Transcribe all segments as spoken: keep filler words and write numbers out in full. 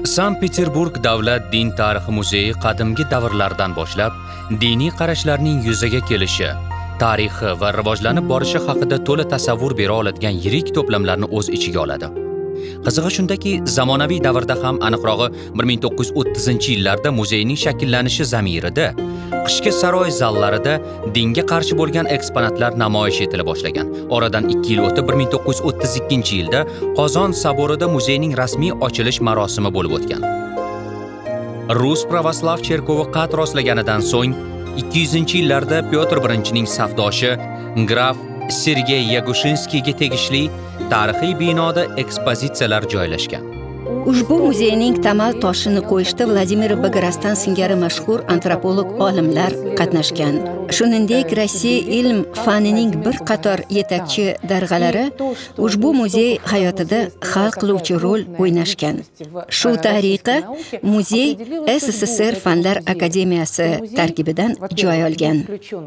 Sankt-Peterburg davlat din tarixi muzeyi qadimgi davrlardan boshlab diniy qarashlarning yuzaga kelishi, tarixi va rivojlanib borishi haqida to'la tasavvur bera oladigan yirik to'plamlarni o'z ichiga oladi. Qizig'i shundaki, zamonaviy davrda ham, aniqrog'i bir ming to'qqiz yuz o'ttizinchi yillarda muzeyning shakllanishi zamirida qishki saroy zallarida dinga qarshi bo'lgan eksponatlar namoyish etila boshlagan. Oradan ikki yil o'tib bir ming to'qqiz yuz o'ttiz ikkinchi yilda Qozon saborida muzeyning rasmiy ochilish marosimi bo'lib o'tgan. Rus pravoslav cherkovi qad rostlaganidan so'ng ikki yuzinchi yillarda Pyotr birinchining safdoshi graf Sergey Yagushinskiyga tegishli tarixiy binoda ekspozitsiyalar joylashgan. Ushbu muzeyning tamal toshini qo'yishda Vladimir Bogorastan singari mashhur antropolog olimlar qatnashgan. Shuningdek, Rossiya ilm fanining bir qator yetakchi darg'alari ushbu muzey hayotida hal qiluvchi rol o'ynashgan. Shu tariqa muzey S S S R Fanlar akademiyasi tarkibidan joy olgan.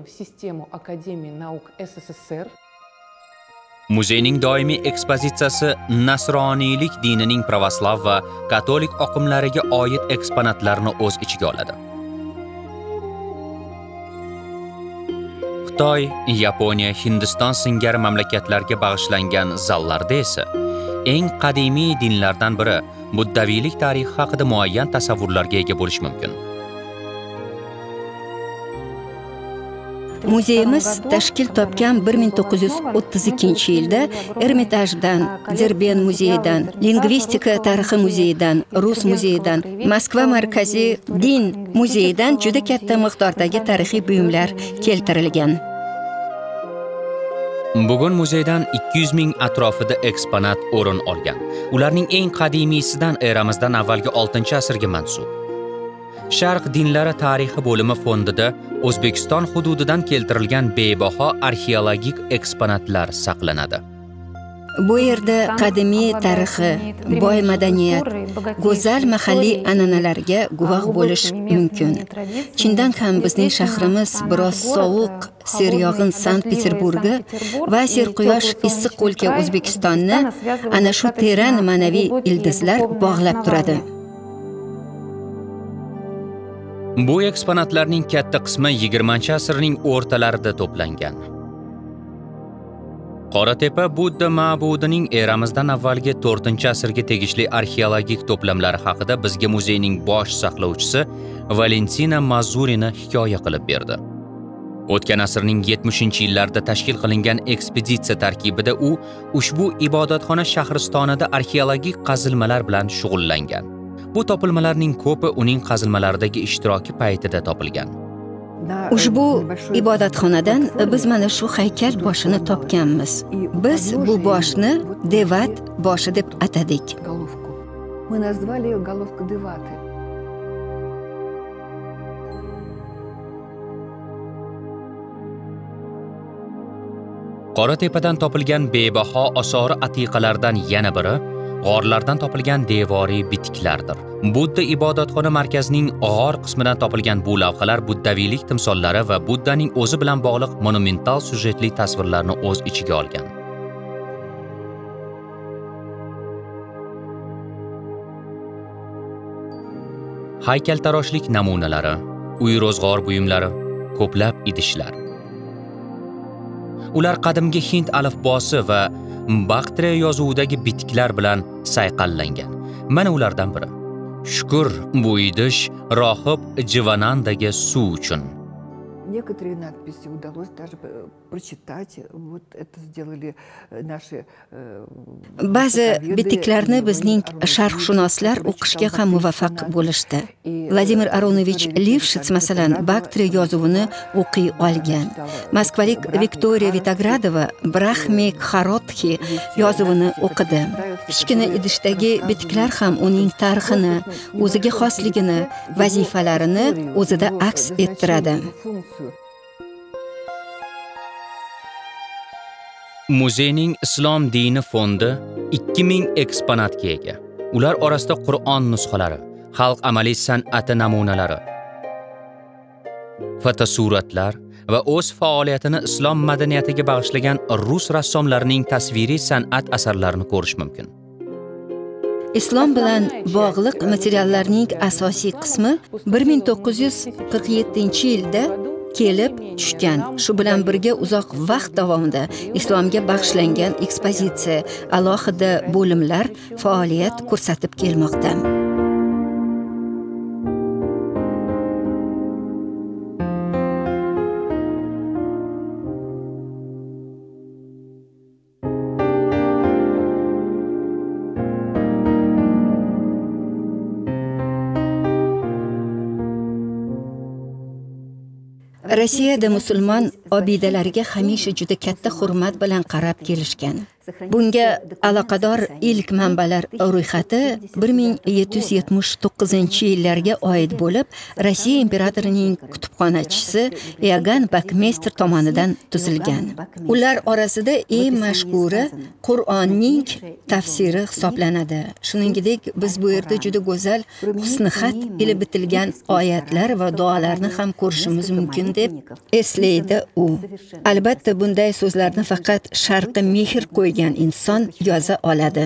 Muzeyning doimiy ekspozitsiyasi nasroniylik dinining pravoslav va katolik oqimlariga oid eksponatlarni o'z ichiga oladi. Xitoy, Yaponiya, Hindiston singari mamlakatlarga bag'ishlangan zallarda esa eng qadimiy dinlardan biri buddaviylik tarixi haqida muayyan tasavvurlarga ega bo'lish mumkin. Muzeyimiz tashkil topgan bir ming to'qqiz yuz o'ttiz ikkinchi yilda Ermitajdan, Derben muzeyidan, Lingvistika tarixi muzeyidan, Rus muzeyidan, Moskva markaziy din muzeyidan juda katta miqdordagi tarixiy buyumlar keltirilgan. Bugun muzeydan ikki yuz ming atrofida eksponat o'rin olgan. Ularning eng qadimiysidan eramizdan avvalgi oltinchi asrga mansub. Sharq dinlari tarixi bo'limi fondida O'zbekiston hududidan keltirilgan bebaho arxeologik eksponatlar saqlanadi. Bu yerda qadimiy tarixi, boy madaniyat, go'zal mahalliy an'analarga guvoh bo'lish mumkin. Chindan ham bizning shahrimiz biroz sovuq, seryog'in Sankt-Peterburgi va serquyosh issiq o'lka O'zbekistonni ana shu teran ma'naviy ildizlar bog'lab turadi. Bu eksponatlarning katta qismi yigirmanchi asrning o'rtalarida to'plangan. Qoratepa Budda ma'budining eramizdan avvalgi to'rtinchi asrga tegishli arxeologik to'plamlari haqida bizga muzeyning bosh saqlovchisi Valentina Mazurina hikoya qilib berdi. O'tgan asrning yetmishinchi yillarida tashkil qilingan ekspeditsiya tarkibida u ushbu ibodatxona shahristonida arxeologik qazilmalar bilan shug'ullangan. Bu topilmalarning ko'pi uning qazilmalaridagi ishtiroki paytida topilgan. Ushbu ibodatxonadan biz mana shu haykal boshini topganmiz. Biz bu boshni Devat boshi deb atadik. Qoratepadan topilgan bebaho osori atiqalardan yana biri g'orlardan topilgan devoriy bitiklardir. Budda ibodatxona markazining g'or qismidan topilgan bu lavhalar buddaviylik timsollari va Buddaning o'zi bilan bog'liq monumental syujetli tasvirlarni o'z ichiga olgan. Haykaltaroshlik namunalari, uy ro'zg'or buyumlari, ko'plab idishlar. Ular qadimgi Hind alifbosi va Baktriya yozuvidagi bitiklar bilan sayqallangan. Mana ulardan biri. Shukr, bu idish rohib Jivanandaga suv uchun. Некоторые надписи удалось даже прочитать. Вот это сделали наши Ba'zi bitiklarni bizning sharqshunoslar o'qishga ham muvaffaq bo'lishdi. Vladimir Aronovich Lifshits masalan Baktriya yozuvini o'qiy olgan. Moskvalik Viktoriya Vitogradova Brahmi Kharotkhi yozuvini o'qidi. Kichkina idishdagi bitiklar ham uning tarixini, o'ziga xosligini, vazifalarini o'zida aks ettiradi. Muzeyning Islom dini fondi ikki ming eksponatga ega. Ular orasida Qur'on nusxalari, xalq amaliy san'ati namunalari, fotosuratlar va o'z faoliyatini islom madaniyatiga bag'ishlagan rus rassomlarining tasviriy san'at asarlarini ko'rish mumkin. Islom bilan bog'liq materiallarning asosiy qismi bir ming to'qqiz yuz qirq yettinchi yilda kelib tushgan. Shu bilan birga uzoq vaqt davomida islomga bag'ishlangan ekspozitsiya, alohida bo'limlar faoliyat ko'rsatib kelmoqda. Rossiyada musulmon obidalariga hamisha juda katta hurmat bilan qarab kelishgan. Bunga aloqador ilk manbalar ro'yxati bir ming yetti yuz yetmish to'qqizinchi yillarga oid bo'lib, Rossiya imperatorining kutubxonachisi Iogann Bakmeyster tomonidan tuzilgan. Ular orasida eng mashhuri Qur'onning tafsiri hisoblanadi. Shuningdek, biz bu yerda juda go'zal husnixat ila bitilgan oyatlar va duolarni ham ko'rishimiz mumkin deb eslaydi u. Albatta, bunday so'zlarni faqat sharqqa mehr qo'ygan inson yoza oladi.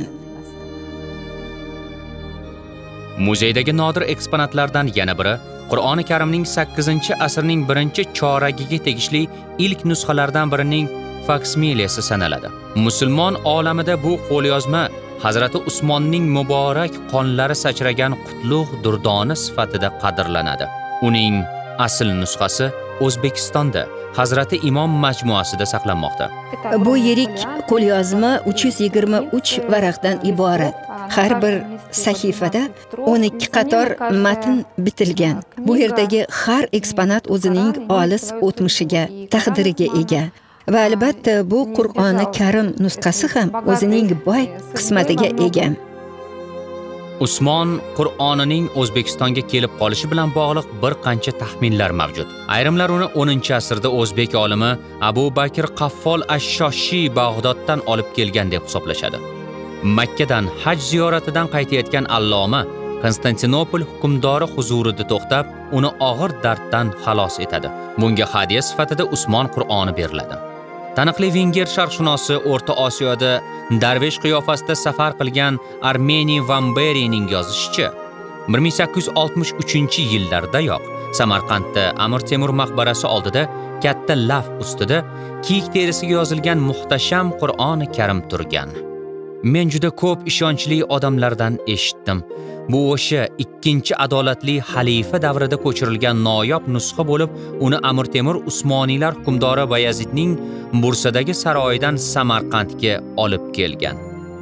Muzeydagi nodir eksponatlardan yana biri Qur'oni Karimning sakkizinchi asrning birinchi choragiga tegishli ilk nusxalardan birining faksmilesi sanaladi. Musulmon olamida bu qo'lyozma Hazrati Usmonning muborak qonlari sachragan qutlug' durdoni sifatida qadrlanadi. Uning asl nusxasi O'zbekistonda Hazrati Imom majmuasida saqlanmoqda. Bu yirik qo'lyozma uch yuz yigirma uch varaqdan iborat. Har bir sahifada o'n ikki qator matn bitilgan. Bu yerdagi har eksponat o'zining olis o'tmishiga, taqdiriga ega. Va albatta bu Qur'oni Karim nusxasi ham o'zining boy qismatiga ega. Usmon Qur'onining O'zbekistonga kelib qolishi bilan bog'liq bir qancha taxminlar mavjud. Ayrimlar uni o'ninchi asrda o'zbek olimi Abu Bakr Qaffol ash-Shoshi Bag'doddan olib kelgan deb hisoblashadi. Makkadan haj ziyoratidan qaytayotgan alloma Konstantinopol hukmdori huzurida to'xtab, uni og'ir darddan xalos etadi. Bunga hadya sifatida Usmon Qur'oni beriladi. Taniqli venger sharqshunosi O'rta Osiyoda darvesh qiyofasida safar qilgan Armeni Van Berining yozishicha, bir ming sakkiz yuz oltmish uchinchi yillardayoq Samarqandda Amir Temur maqbarasi oldida katta laf ustida kiyik terisiga yozilgan muhtasham Qur'oni Karim turgan. Men juda ko'p ishonchli odamlardan eshitdim. Bu o'sha ikkinchi adolatli xalifa davrida ko'chirilgan noyob nusxa bo'lib, uni Amir Temur Usmoniylar hukmdori Bayazidning Bursadagi saroyidan Samarqandga olib kelgan.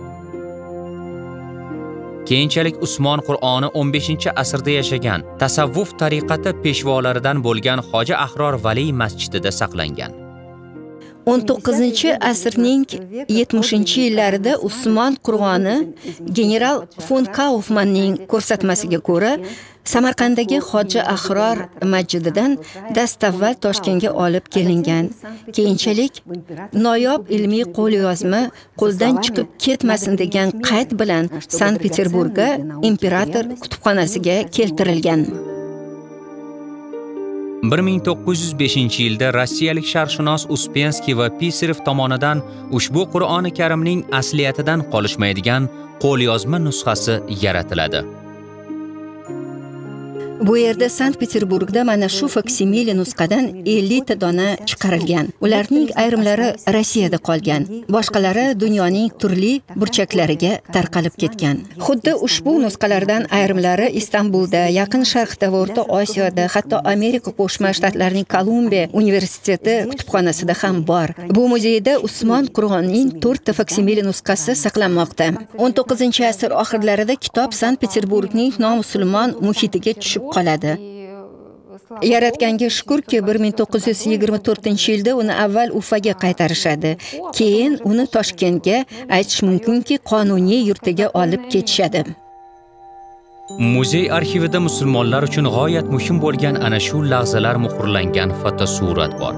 Keyinchalik Usmon Qur'oni o'n beshinchi asrda yashagan tasavvuf tariqati peshvolaridan bo'lgan Hoji Ahror Valiy masjidida saqlangan. o'n to'qqizinchi asrning yetmishinchi yillarida Usmon Qur'oni general von Kaufmanning ko'rsatmasiga ko'ra Samarqanddagi Hoji Ahror masjididan dastavval Toshkentga olib kelingan. Keyinchalik noyob ilmiy qo'lyozma qo'ldan chiqib ketmasin degan qayd bilan Sankt-Peterburgga imperator kutubxonasiga keltirilgan. bir ming to'qqiz yuz beshinchi yilda rossiyalik sharqshunos Uspensky va Pisarev tomonidan ushbu Qur'oni Karimning asliyatidan qolishmaydigan qo'lyozma nusxasi yaratiladi. Bu yerda Sankt-Peterburgda mana shu faksimili nusxadan ellik ta dona chiqarilgan. Ularning ayrimlari Rossiyada qolgan, boshqalari dunyoning turli burchaklariga tarqalib ketgan. Xuddi ushbu nusxalardan ayrimlari Istanbulda, Yaqin Sharqda va O'rta Osiyoda, hatto Amerika Qo'shma Shtatlarining Kolumbiya universiteti kutubxonasida ham bor. Bu muzeyda Usmon Qur'onining to'rtta faksimili nusxasi saqlanmoqda. o'n to'qqizinchi asr oxirlarida kitob Sankt-Peterburgning nomusulmon muhitiga tushib qoladi. Yaratganga shukrki, bir ming to'qqiz yuz yigirma to'rtinchi yilda uni avval Ufaga qaytarishadi. Keyin uni Toshkentga, aytish mumkinki, qonuniy yurtiga olib ketishadi. Muzey arxivida musulmonlar uchun g'oyat muhim bo'lgan ana shu lahzalar muhrlangan fotosurat bor.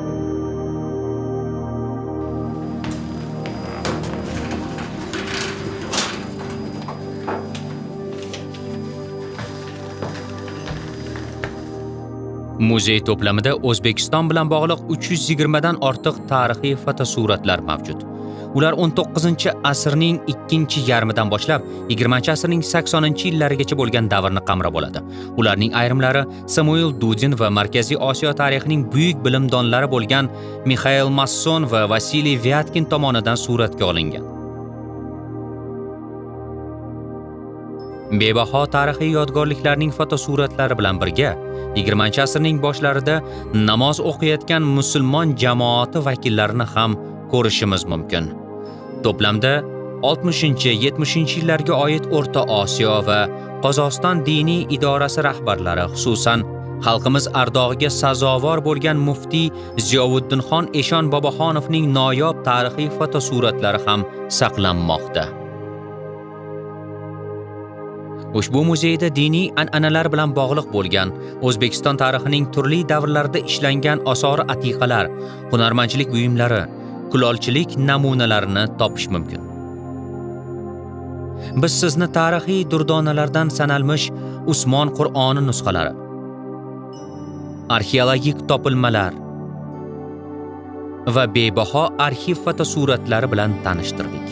Muzey to'plamida O'zbekiston bilan bog'liq uch yuz yigirma dan ortiq tarixiy fotosuratlar mavjud. Ular o'n to'qqizinchi asrning ikkinchi yarmidan boshlab yigirmanchi asrning saksoninchi yillarigacha bo'lgan davrni qamrab oladi. Ularning ayrimlari Samuel Dudin va Markaziy Osiyo tarixining buyuk bilimdonlari bo'lgan Mixail Masson va Vasiliy Vyatkin tomonidan suratga olingan. Bebaho tarixiy yodgorliklarning fotosuratlari bilan birga yigirmanchi asrning boshlarida namoz o'qiyotgan musulmon jamoati vakillarini ham ko'rishimiz mumkin. To'plamda oltmishinchi yetmishinchi yillarga oid O'rta Osiyo va Qozog'iston diniy idorasi rahbarlari, xususan xalqimiz ardog'iga sazovor bo'lgan muftiy Ziyovuddinxon Eshon Boboxonovning noyob tarixiy fotosuratlari ham saqlanmoqda. Ushbu muzeyda diniy an'analar bilan bog'liq bo'lgan O'zbekiston tarixining turli davrlarida ishlangan osori atiqalar, hunarmandchilik buyumlari, kulolchilik namunalarini topish mumkin. Biz sizni tarixiy durdonalardan sanalmish Usmon Qur'oni nusxalari, arxeologik topilmalar va bebaho arxiv fotosuratlari bilan tanishtirdik.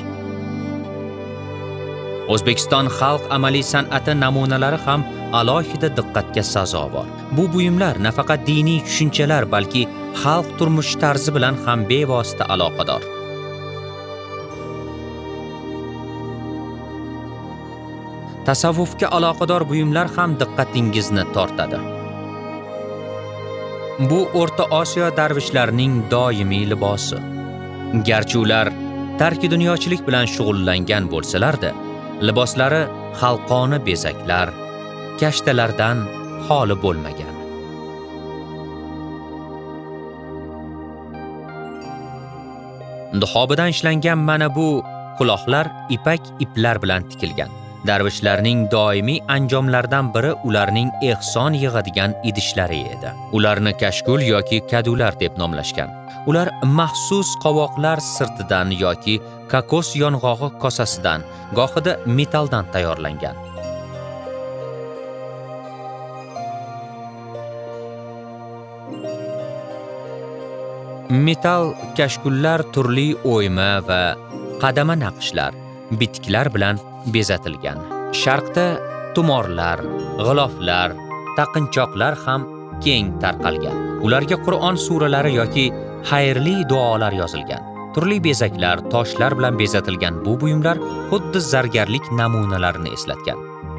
O'zbekiston xalq amaliy san'ati namunalari ham alohida diqqatga sazovor. Bu buyumlar nafaqat diniy tushunchalar, balki xalq turmush tarzi bilan ham bevosita aloqador. Tasavvufga aloqador buyumlar ham diqqatingizni tortadi. Bu O'rta Osiyo darvishlarining doimiy libosi. Garchi ular tarki dunyochilik bilan shug'ullangan bo'lsalar-da, liboslari xalqona bezaklar, kashtalardan xoli bo'lmagan. Duhobidan ishlangan mana bu quloqlar ipak iplar bilan tikilgan. Darvishlarning doimiy anjomlaridan biri ularning ehson yig'adigan idishlari edi. Ularni kashkul yoki kadular deb nomlashgan. Ular maxsus qovoqlar sirtidan yoki kokos yong'og'i kosasidan, gohida metalldan tayyorlangan. Metal kashkullar turli o'yma va qadama naqshlar, bitiklar bilan bezatilgan. Sharqda tumorlar, g'iloflar, taqinchoqlar ham keng tarqalgan. Ularga Qur'on suralari yoki xayrli duolar yozilgan. Turli bezaklar, toshlar bilan bezatilgan bu buyumlar xuddi zargarlik namunalarini eslatgan.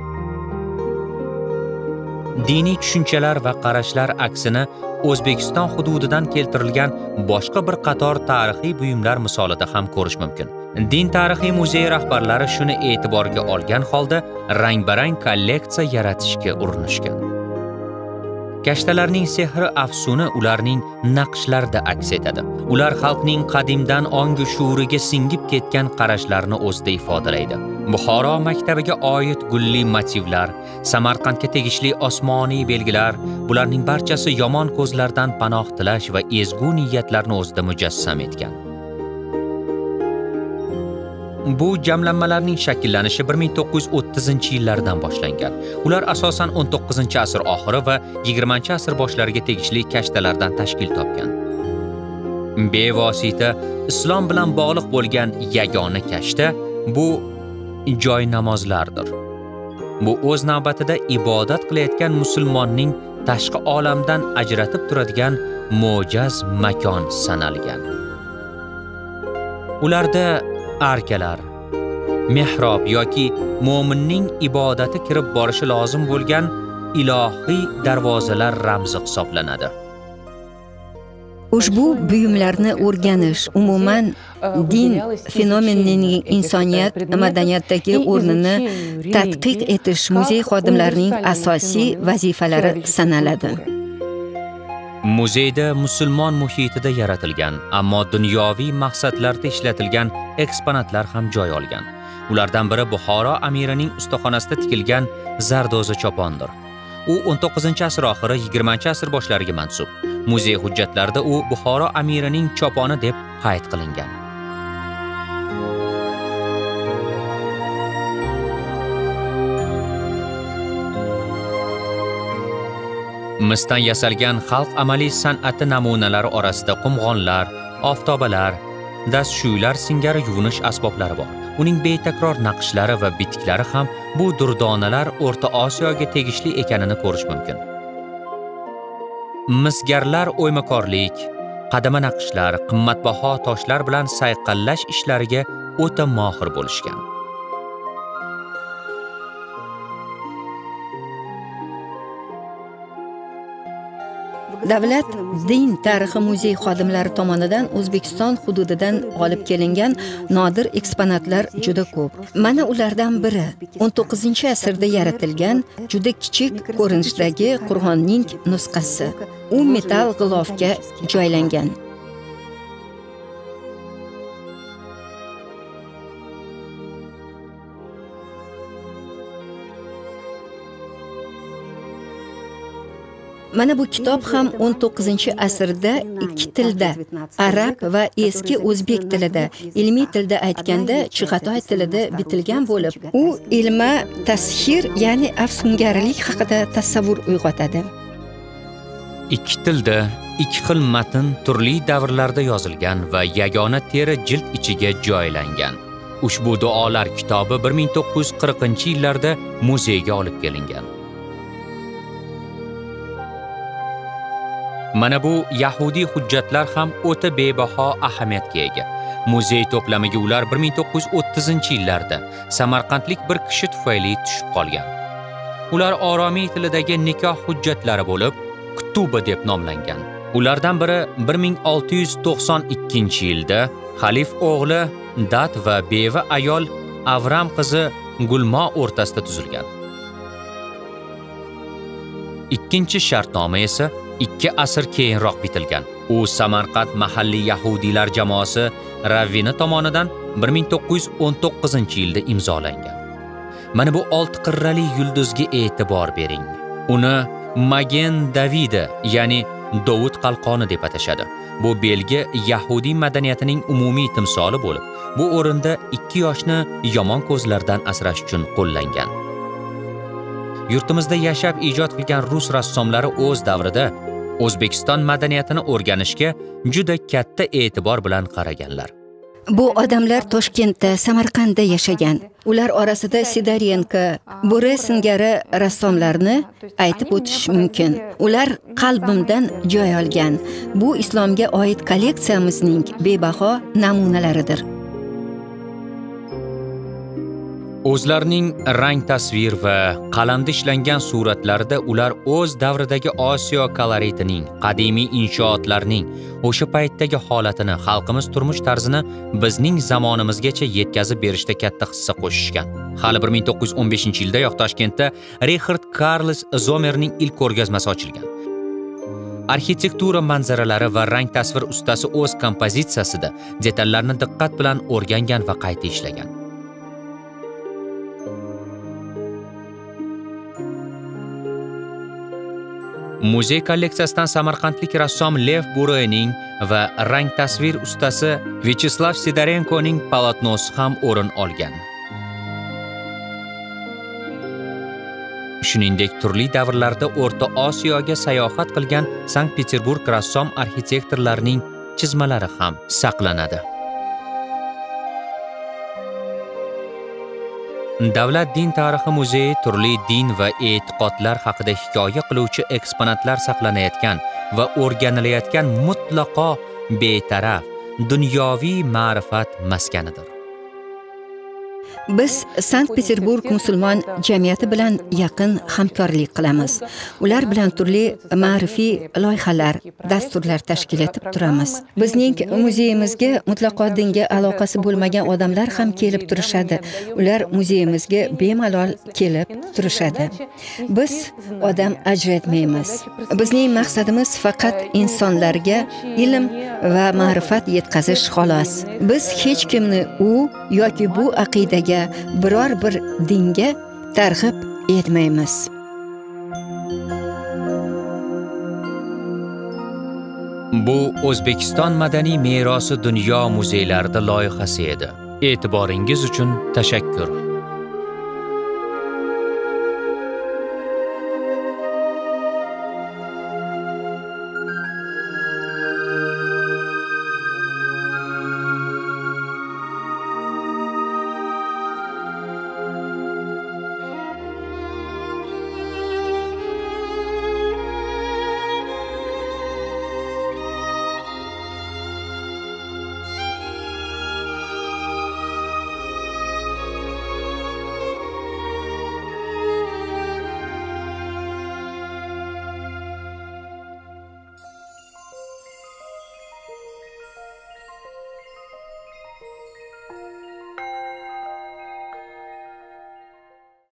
Diniy tushunchalar va qarashlar aksini O'zbekiston hududidan keltirilgan boshqa bir qator tarixiy buyumlar misolida ham ko'rish mumkin. Din tarixiy muzeyi rahbarlari shuni e'tiborga olgan holda rang-barang kolleksiya yaratishga urinishgan. Kashtalarning sehri afsuni ularning naqshlarida aks etadi. Ular xalqning qadimdan ongi shuuriga singib ketgan qarashlarni o'zida ifodalaydi. Buxoro maktabiga oid gulli motivlar, Samarqandga tegishli osmoniy belgilar, bularning barchasi yomon ko'zlardan panoh tilash va ezgu niyatlarni o'zida mujassam etgan. Bu jamlanmalarning shakllanishi bir ming to'qqiz yuz o'ttizinchi yillardan boshlangan. Ular asosan o'n to'qqizinchi asr oxiri va yigirmanchi asr boshlariga tegishli kashtalardan tashkil topgan. Bevosita islom bilan bog'liq bo'lgan yagona kashta bu joy namozlardir. Bu o'z navbatida ibodat qilayotgan musulmonning tashqi olamdan ajratib turadigan mo'jaz makon sanalgan. Ularda arkalar, mehrob yoki mo'minning ibodati kirib borishi lozim bo'lgan ilohiy darvozalar ramzi hisoblanadi. Ushbu buyumlarni o'rganish umuman din fenomenining insoniyat madaniyatdagi o'rnini tadqiq etish muzey xodimlarining asosiy vazifalari sanaladi. Muzeyda musulmon muhitida yaratilgan, ammo dunyoviy maqsadlarda ishlatilgan eksponatlar ham joy olgan. Ulardan biri Buxoro amirining ustaxonasida tikilgan zardo'zi chopondir. U o'n to'qqizinchi asr oxiri, yigirmanchi asr boshlariga mansub. Muzey hujjatlarida u Buxoro amirining choponi deb qayd qilingan. Misdan yasalgan xalq amaliy san'ati namunalari orasida qumg'onlar, oftobalar, dastshuylar singari yuvinish asboblari bor. Uning betakror naqshlari va bitiklari ham bu durdonalar O'rta Osiyoga tegishli ekanini ko'rish mumkin. Misgarlar o'ymakorlik, qadama naqshlar, qimmatbaho toshlar bilan sayqallash ishlariga o'ta mohir bo'lishgan. Davlat din tarixi muzey xodimlari tomonidan O'zbekiston hududidan olib kelingan nodir eksponatlar juda ko'p. Mana ulardan biri o'n to'qqizinchi asrda yaratilgan juda kichik ko'rinishdagi Qur'onning nusxasi. U metall g'ilofga joylangan. Mana bu kitob ham o'n to'qqizinchi asrda ikki tilda, arab va eski o'zbek tilida, ilmiy tilda aytganda Chig'atoy tilida bitilgan bo'lib, u ilma tashhir, ya'ni afsungarlik haqida tasavvur uyg'otadi. Ikki tilda ikki xil matn turli davrlarda yozilgan va yagona teri jild ichiga joylangan. Ushbu duolar kitobi bir ming to'qqiz yuz qirqinchi yillarda muzeyga olib kelingan. Mana bu yahudiy hujjatlar ham o'ta bebaho ahamiyatga ega. Muzey to'plamiga ular bir ming to'qqiz yuz o'ttizinchi yillarda samarqandlik bir kishi tufayli tushib qolgan. Ular oromiy tilidagi nikoh hujjatlari bo'lib, Kutuba deb nomlangan. Ulardan biri bir ming olti yuz to'qson ikkinchi yilda xalif o'g'li Dat va beva ayol Avram qizi Gulmo o'rtasida tuzilgan. Ikkinchi shartnoma esa ikki asr keyinroq bitilgan. U Samarqand mahalliy yahudiylar jamoasi ravvini tomonidan bir ming to'qqiz yuz o'n to'qqizinchi yilda imzolangan. Mana bu olti qirrali yulduzga e'tibor bering. Uni Magen Davida, ya'ni Dovud qalqoni deb atashadi. Bu belgi yahudiy madaniyatining umumiy timsoli bo'lib, bu o'rinda ikki yoshni yomon ko'zlardan asrash uchun qo'llangan. Yurtimizda yashab ijod qilgan rus rassomlari o'z davrida O'zbekiston madaniyatini o'rganishga juda katta e'tibor bilan qaraganlar. Bu odamlar Toshkentda, Samarqandda yashagan. Ular orasida Sidorenko, Bure singari rassomlarni aytib o'tish mumkin. Ular qalbimdan joy olgan. Bu islomga oid kolleksiyamizning bebaho namunalaridir. O'zlarining rang tasvir va qalamda ishlangan suratlarida ular o'z davridagi Osiyo koloritining, qadimiy inshootlarning o'sha paytdagi holatini, xalqimiz turmush tarzini bizning zamonimizgacha yetkazib berishda katta hissa qo'shishgan. Hali bir ming to'qqiz yuz o'n beshinchi yilda Toshkentda Richard Karls Zomerning ilk ko'rgazmasi ochilgan. Arxitektura manzaralari va rang tasvir ustasi o'z kompozitsiyasida detallarni diqqat bilan o'rgangan va qayta ishlagan. Muzey kolleksiyasidan samarqandlik rassom Lev Burening va rang tasvir ustasi Vyacheslav Sidorenkoning polotnosi ham o'rin olgan. Shuningdek, turli davrlarda O'rta Osiyoga sayohat qilgan Sankt-Peterburg rassom arxitektorlarining chizmalari ham saqlanadi. Davlat din tarixi muzeyi turli din va e'tiqodlar haqida hikoya qiluvchi eksponatlar saqlanayotgan va o'rganilayotgan mutlaqo betaraf dunyoviy ma'rifat maskanidir. Biz Sankt-Peterburg musulmon jamiyati bilan yaqin hamkorlik qilamiz. Ular bilan turli ma'rifiy loyihalar, dasturlar tashkil etib turamiz. Bizning muzeyimizga mutlaqo dinga aloqasi bo'lmagan odamlar ham kelib turishadi. Ular muzeyimizga bemalol kelib turishadi. Biz odam ajratmaymiz. Bizning maqsadimiz faqat insonlarga ilm va ma'rifat yetkazish xolos. Biz hech kimni u yoki bu aqidaga biror bir dinga targ'ib etmaymiz. Bu O'zbekiston madaniy merosi dunyo muzeylarida loyihasi edi. E'tiboringiz uchun tashakkur.